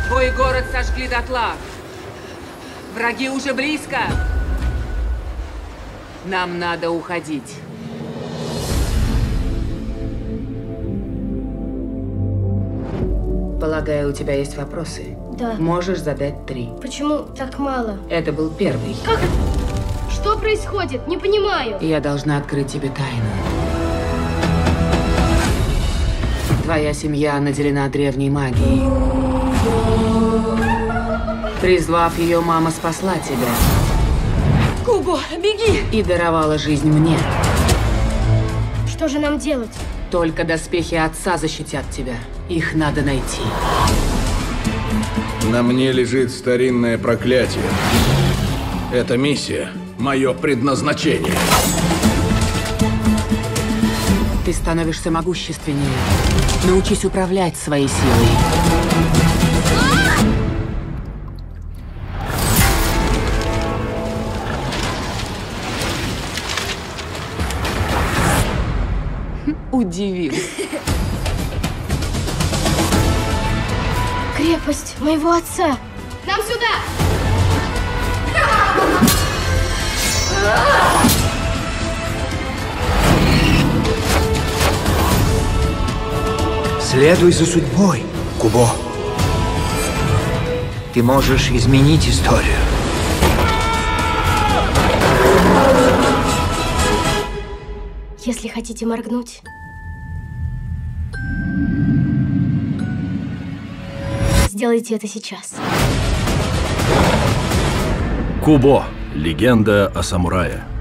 Твой город сожгли дотла. Враги уже близко. Нам надо уходить. Полагаю, у тебя есть вопросы? Да. Можешь задать 3. Почему так мало? Это был первый. Как это? Что происходит? Не понимаю. Я должна открыть тебе тайну. Твоя семья наделена древней магией. Призвав ее, мама спасла тебя. Кубо, беги! И даровала жизнь мне. Что же нам делать? Только доспехи отца защитят тебя. Их надо найти. На мне лежит старинное проклятие. Эта миссия — мое предназначение. Ты становишься могущественнее. Научись управлять своей силой. Удивил. Крепость моего отца. Нам сюда! Следуй за судьбой, Кубо. Ты можешь изменить историю. Если хотите моргнуть, сделайте это сейчас. Кубо. Легенда о самурае.